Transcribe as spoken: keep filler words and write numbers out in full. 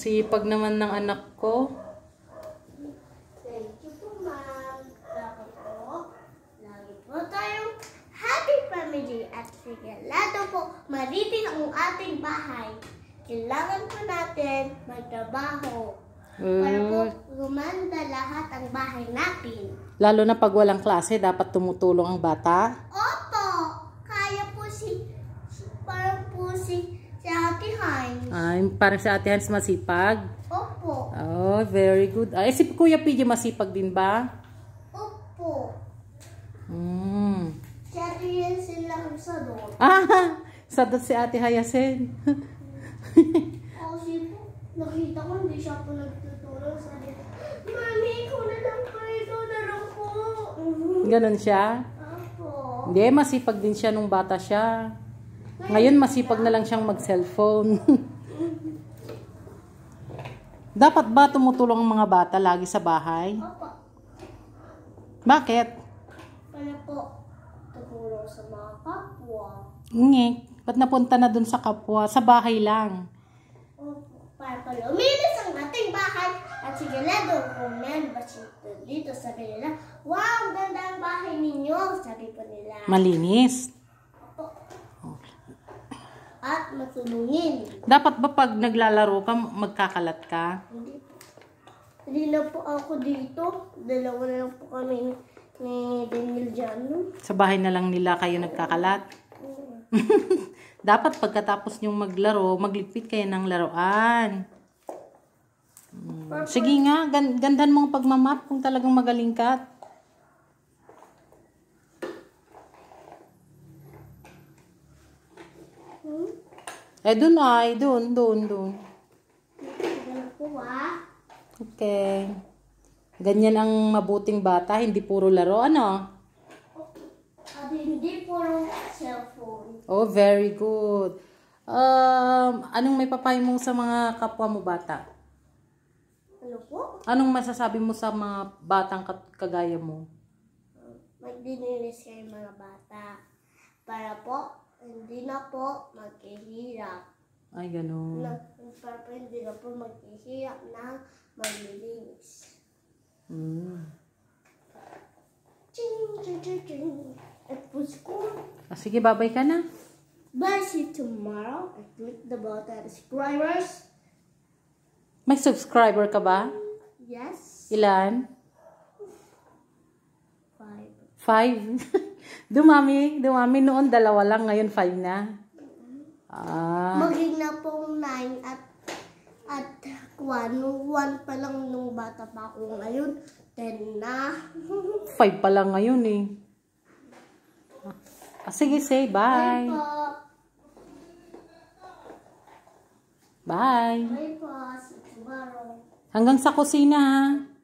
Sipag naman ng anak ko. Thank you po, ma'am. Dapat po, lagi po tayong happy family at sigurado po mariting ang ating bahay. Kailangan po natin magtrabaho para po gumanda lahat ang bahay natin. Lalo na pag walang klase, dapat tumutulong ang bata. Opo! Kaya po si, si parang po si, si Ate Hines. Ay, parang si Ate Hans masipag. Opo. Oh, very good. Ay, si Kuya P J masipag din ba? Opo. Hmm. Si Ate Hines lang sa doon. Ah, sadot si Ate Hayasin. Kasi po, nakita ko hindi siya po nagtutulong sa akin. Mami, ikaw na lang po, ikaw na lang po. Ganon siya? Opo. Hindi, masipag din siya nung bata siya. Ngayon, masipag na lang siyang mag-cellphone. Dapat ba tumutulong ang mga bata lagi sa bahay? Opo. Bakit? Para po, tumulong sa mga kapwa. Ngi, ba't napunta na dun sa kapwa? Sa bahay lang. Opo. Para po luminis ang ating bahay at sigurado kung yan ba dito sabi nila, wow, ganda ang bahay ninyo, sabi po nila. Malinis. At matulungin. Dapat ba pag naglalaro ka, magkakalat ka? Hindi po. Hindi na po ako dito. Dalawa na lang po kami ni Daniel Jano. Sa bahay na lang nila kayo nagkakalat? Dapat pagkatapos nyong maglaro, magligpit kayo ng laruan. Hmm. Sige nga, gan gandan mong pagmamap kung talagang magaling ka. Hmm? Eh, dun ay, dun, dun, dun. Ganun po ah. Okay. Ganyan ang mabuting bata, hindi puro laro, ano? At hindi puro cellphone. Oh, very good. Um, anong may papayo mo sa mga kapwa mo bata? Ano po? Anong masasabi mo sa mga batang kagaya mo? Magdinilis kayo mga bata. Para po, hindi na po maghihirap. Ay, ganun. Na, para po hindi na po maghihirap na maglilinis. Hmm. Ching, ching, ching, ching. At po school. Ah, sige, babay ka na. Bye, see you tomorrow. And click the button. Subscribers. May subscriber ka ba? Yes. Ilan? Five. Five. Dumami. Dumami noon. Dalawa lang. Ngayon five na. Ah. Maging na pong nine at at one. One pa lang nung bata pa ako ngayon. Ten na. Five pa lang ngayon eh. Ah, sige, say bye. Bye po. Bye. Bye po. See you tomorrow. Hanggang sa kusina ha.